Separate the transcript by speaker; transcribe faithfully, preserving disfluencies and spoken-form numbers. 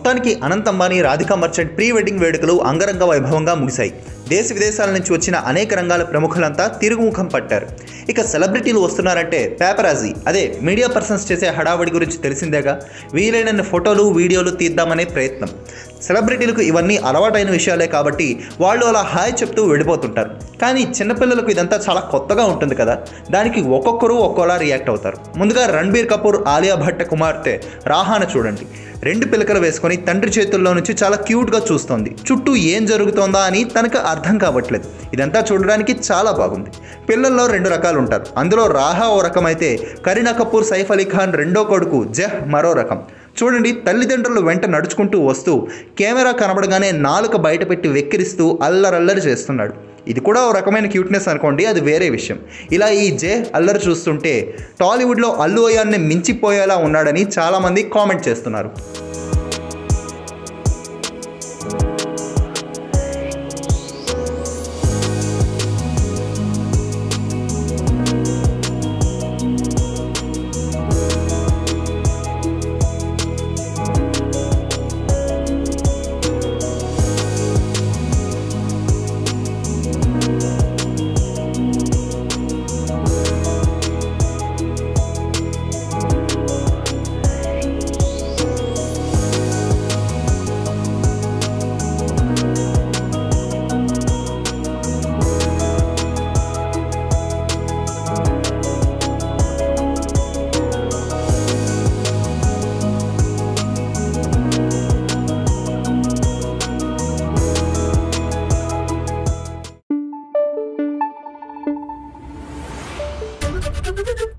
Speaker 1: మొత్తానికి Anant Ambani Radhika Merchant pre wedding వేడుకలు అంగరంగ వైభవంగా ముగిశాయి. దేశ విదేశాల నుంచి వచ్చిన అనేక రంగాల ప్రముఖులంతా తిరుగుముఖం పట్టారు. ఇక సెలబ్రిటీలు వస్తున్నారంటే పేపరాజీ అదే మీడియా పర్సన్స్ చేసే హడావడి గురించి తెలిసిందేగా. వీలైనన్ని ఫోటోలు వీడియోలు తీద్దామనే ప్రయత్నం. సెలబ్రిటీలకు ఇవన్నీ అలవాటైన విషయాలే కాబట్టి వాళ్ళు అలా హాయ్ చెప్తూ వెళ్ళిపోతుంటారు. కానీ చిన్నపిల్లలకు ఇదంతా చాలా కొత్తగా ఉంటుంది కదా. దానికి ఒక్కొక్కరు ఒక్కోలా రియాక్ట్ అవుతారు. ముందుగా రణబీర్ కపూర్ ఆలియా భట్ కుమార్తె రాహాను చూడండి. రెండు పిలకలు వేసుకొని తండ్రి చేతుల్లో నుంచి చాలా క్యూట్గా చూస్తోంది. చుట్టూ ఏం జరుగుతోందా అని తనకు అర్థం కావట్లేదు. ఇదంతా చూడడానికి చాలా బాగుంది. పిల్లల్లో రెండు రకాలు ఉంటారు. అందులో రాహా ఓ రకం అయితే కరీనా కపూర్ సైఫ్ అలీ ఖాన్ రెండో కొడుకు జహ్ మరో రకం. చూడండి, తల్లిదండ్రులు వెంట నడుచుకుంటూ వస్తూ కెమెరా కనబడగానే నాలుక బయట పెట్టి వెక్కిరిస్తూ అల్లరల్లరి చేస్తున్నాడు. ఇది కూడా ఓ రకమైన క్యూట్నెస్ అనుకోండి, అది వేరే విషయం. ఇలా ఈ జే అల్లరి చూస్తుంటే టాలీవుడ్లో అల్లు అయాన్ని మించిపోయేలా ఉన్నాడని చాలామంది కామెంట్ చేస్తున్నారు.
Speaker 2: Thank you.